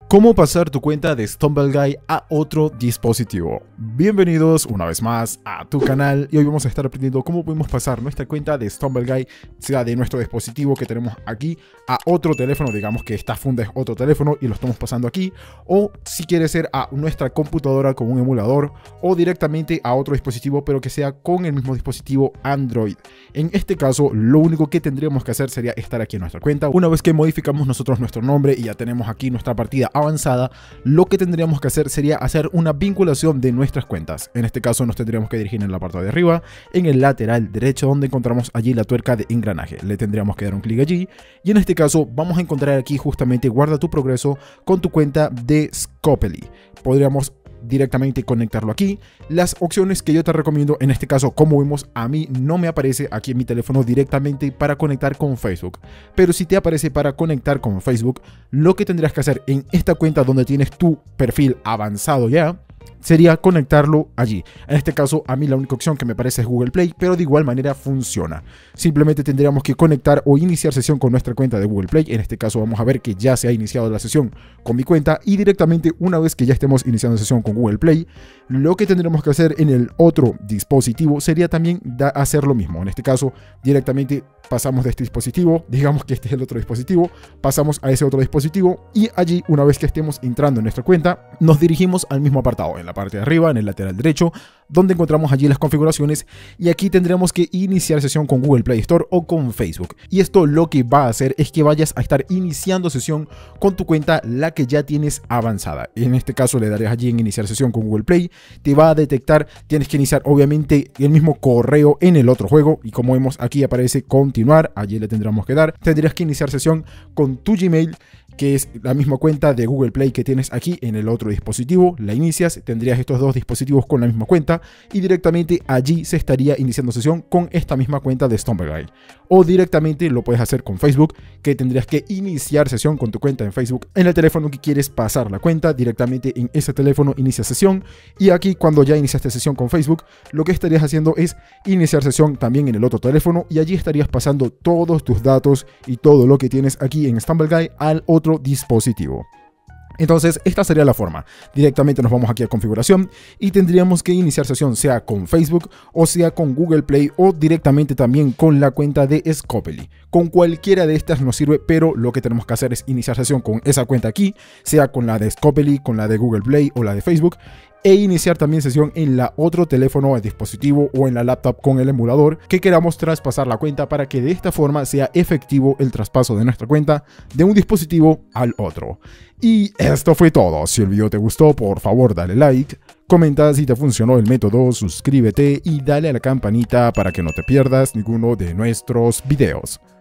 ¿Cómo pasar tu cuenta de StumbleGuy a otro dispositivo? Bienvenidos una vez más a tu canal y hoy vamos a estar aprendiendo cómo podemos pasar nuestra cuenta de StumbleGuy, sea de nuestro dispositivo que tenemos aquí, a otro teléfono. Digamos que esta funda es otro teléfono y lo estamos pasando aquí, o si quiere ser a nuestra computadora con un emulador, o directamente a otro dispositivo pero que sea con el mismo dispositivo Android. En este caso lo único que tendríamos que hacer sería estar aquí en nuestra cuenta. Una vez que modificamos nosotros nuestro nombre y ya tenemos aquí nuestra partida avanzada, lo que tendríamos que hacer sería hacer una vinculación de nuestras cuentas. En este caso nos tendríamos que dirigir en la parte de arriba, en el lateral derecho, donde encontramos allí la tuerca de engranaje. Le tendríamos que dar un clic allí y en este caso vamos a encontrar aquí justamente guarda tu progreso con tu cuenta de Scopely. Podríamos directamente conectarlo aquí. Las opciones que yo te recomiendo en este caso, como vemos, a mí no me aparece aquí en mi teléfono directamente para conectar con Facebook, pero si te aparece para conectar con Facebook, lo que tendrás que hacer en esta cuenta donde tienes tu perfil avanzado ya sería conectarlo allí. En este caso a mí la única opción que me parece es Google Play, pero de igual manera funciona. Simplemente tendríamos que conectar o iniciar sesión con nuestra cuenta de Google Play. En este caso vamos a ver que ya se ha iniciado la sesión con mi cuenta y directamente una vez que ya estemos iniciando sesión con Google Play, lo que tendremos que hacer en el otro dispositivo sería también hacer lo mismo. En este caso directamente pasamos de este dispositivo, digamos que este es el otro dispositivo, pasamos a ese otro dispositivo y allí una vez que estemos entrando en nuestra cuenta nos dirigimos al mismo apartado, en la parte de arriba, en el lateral derecho, donde encontramos allí las configuraciones y aquí tendremos que iniciar sesión con Google Play Store o con Facebook. Y esto lo que va a hacer es que vayas a estar iniciando sesión con tu cuenta, la que ya tienes avanzada. En este caso le darás allí en iniciar sesión con Google Play, te va a detectar, tienes que iniciar obviamente el mismo correo en el otro juego y como vemos aquí aparece continuar, allí le tendremos que dar, tendrías que iniciar sesión con tu Gmail, que es la misma cuenta de Google Play que tienes aquí en el otro dispositivo, la inicias, tendrías estos dos dispositivos con la misma cuenta y directamente allí se estaría iniciando sesión con esta misma cuenta de StumbleGuy. O directamente lo puedes hacer con Facebook, que tendrías que iniciar sesión con tu cuenta en Facebook en el teléfono que quieres pasar la cuenta, directamente en ese teléfono inicia sesión y aquí cuando ya iniciaste sesión con Facebook, lo que estarías haciendo es iniciar sesión también en el otro teléfono y allí estarías pasando todos tus datos y todo lo que tienes aquí en StumbleGuy al otro dispositivo. Entonces esta sería la forma. Directamente nos vamos aquí a configuración y tendríamos que iniciar sesión sea con Facebook o sea con Google Play o directamente también con la cuenta de Scopely. Con cualquiera de estas nos sirve, pero lo que tenemos que hacer es iniciar sesión con esa cuenta aquí, sea con la de Scopely, con la de Google Play o la de Facebook, e iniciar también sesión en la otro teléfono o dispositivo o en la laptop con el emulador que queramos traspasar la cuenta para que de esta forma sea efectivo el traspaso de nuestra cuenta de un dispositivo al otro. Y esto fue todo. Si el video te gustó, por favor dale like, comenta si te funcionó el método, suscríbete y dale a la campanita para que no te pierdas ninguno de nuestros videos.